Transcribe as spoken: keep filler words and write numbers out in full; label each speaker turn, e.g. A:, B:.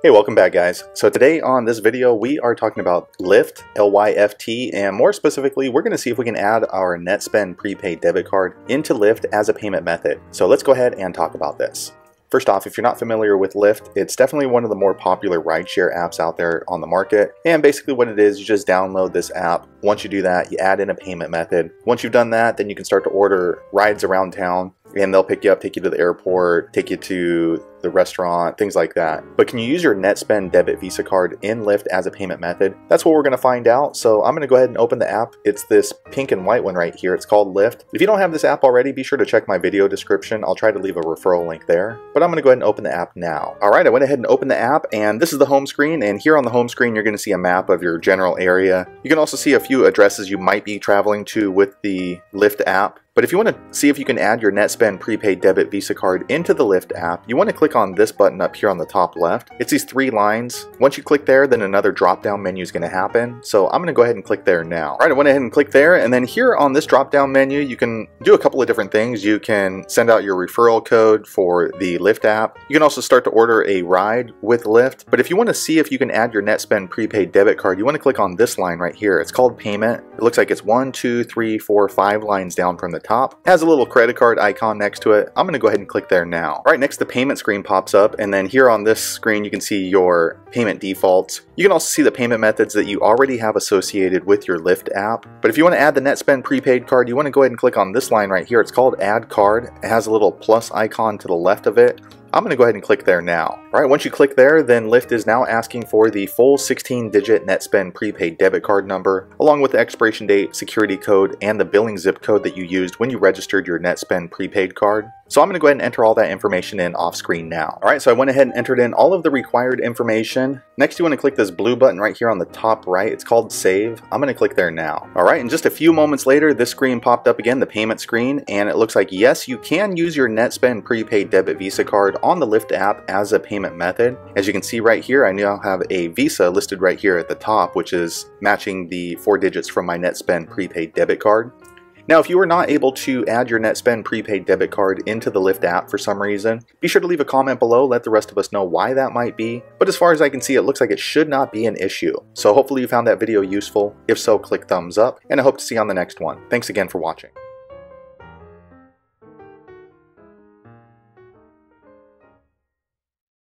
A: Hey, welcome back guys. So today on this video we are talking about Lyft, L Y F T, and more specifically we're going to see if we can add our Netspend Prepaid Debit card into Lyft as a payment method. So let's go ahead and talk about this. First off, if you're not familiar with Lyft, it's definitely one of the more popular rideshare apps out there on the market. And basically what it is, you just download this app. Once you do that, you add in a payment method. Once you've done that, then you can start to order rides around town, and they'll pick you up, take you to the airport, take you to the restaurant, things like that. But can you use your Netspend debit Visa card in Lyft as a payment method? That's what we're going to find out. So I'm going to go ahead and open the app. It's this pink and white one right here. It's called Lyft. If you don't have this app already, be sure to check my video description. I'll try to leave a referral link there. But I'm going to go ahead and open the app now. All right, I went ahead and opened the app, and this is the home screen. And here on the home screen, you're going to see a map of your general area. You can also see a few addresses you might be traveling to with the Lyft app. But if you want to see if you can add your Netspend Prepaid Debit Visa card into the Lyft app, you want to click on this button up here on the top left. It's these three lines. Once you click there, then another drop-down menu is going to happen. So I'm going to go ahead and click there now. All right, I went ahead and click there, and then here on this drop-down menu, you can do a couple of different things. You can send out your referral code for the Lyft app. You can also start to order a ride with Lyft. But if you want to see if you can add your Netspend Prepaid Debit card, you want to click on this line right here. It's called Payment. It looks like it's one, two, three, four, five lines down from the top. It has a little credit card icon next to it. I'm going to go ahead and click there now. All right, next the payment screen pops up, and then here on this screen you can see your payment defaults. You can also see the payment methods that you already have associated with your Lyft app. But if you want to add the Netspend prepaid card, you want to go ahead and click on this line right here. It's called Add Card. It has a little plus icon to the left of it. I'm going to go ahead and click there now. All right, once you click there, then Lyft is now asking for the full sixteen digit Netspend prepaid debit card number, along with the expiration date, security code, and the billing zip code that you used when you registered your Netspend prepaid card. So I'm going to go ahead and enter all that information in off screen now. All right, so I went ahead and entered in all of the required information. Next, you want to click this blue button right here on the top right. It's called Save. I'm going to click there now. All right, and just a few moments later, this screen popped up again, the payment screen, and it looks like, yes, you can use your Netspend prepaid debit Visa card on the Lyft app as a payment method. As you can see right here, I now have a Visa listed right here at the top, which is matching the four digits from my Netspend prepaid debit card. Now, if you are not able to add your Netspend prepaid debit card into the Lyft app for some reason, be sure to leave a comment below, let the rest of us know why that might be. But as far as I can see, it looks like it should not be an issue. So hopefully you found that video useful. If so, click thumbs up, and I hope to see you on the next one. Thanks again for watching.